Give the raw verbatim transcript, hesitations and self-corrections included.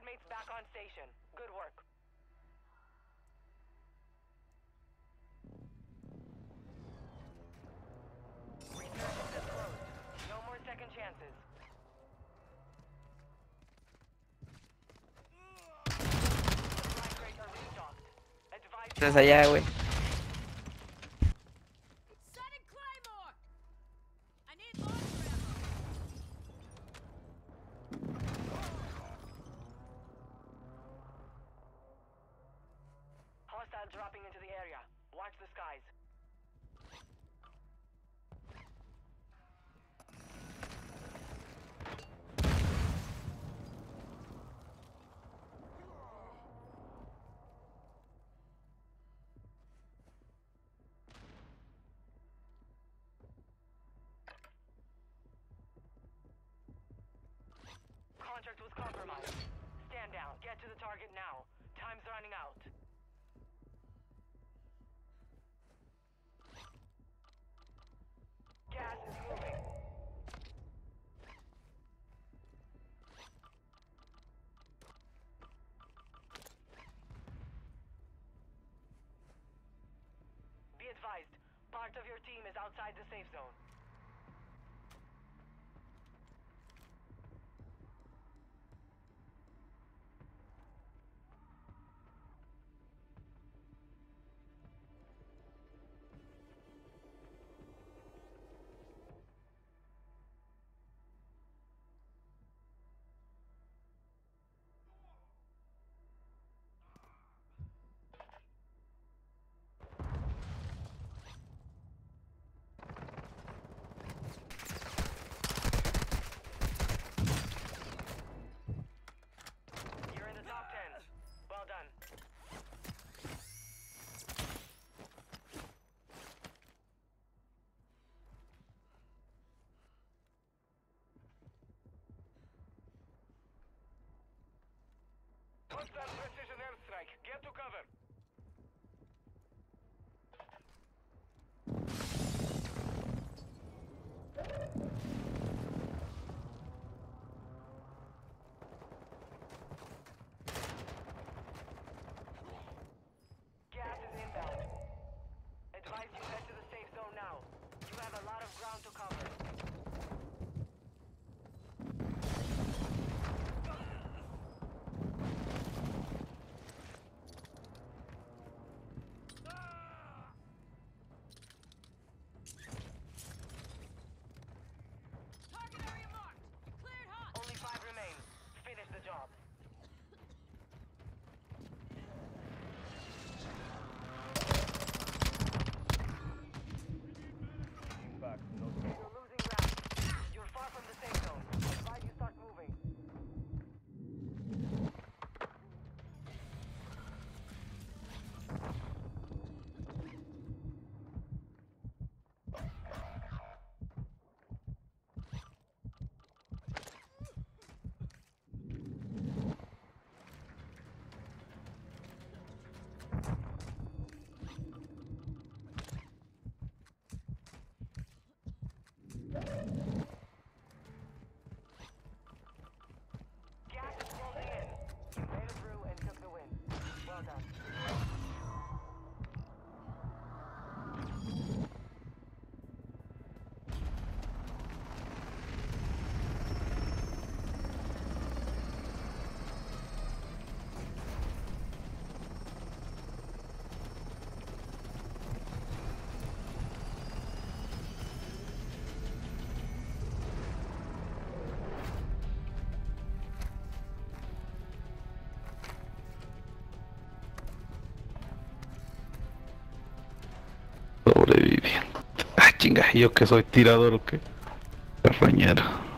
Teammates back on station. Good work. Resurgence is closed. No more second chances. Supply crates are restocked. Advise Estás allá, güey. Setting Claymore! I need launcher ammo. Hostile dropping into the area. Watch the skies. Contract was compromised. Stand down. Get to the target now. Time's running out. Gas is moving. Be advised, part of your team is outside the safe zone. You're in the top ten. Well done. Hostile precision airstrike. Get to cover. Gas is inbound. Advise you head to the safe zone now. You have a lot of ground to cover. Target area marked. Cleared hot. Only five remain. Finish the job. You're losing ground. You're far from the safe zone. Advise you start moving. Gas is closing in. You made it through and took the win. Well done. Sobreviviente. Ah, chinga, yo que soy tirador o qué. Carroñero.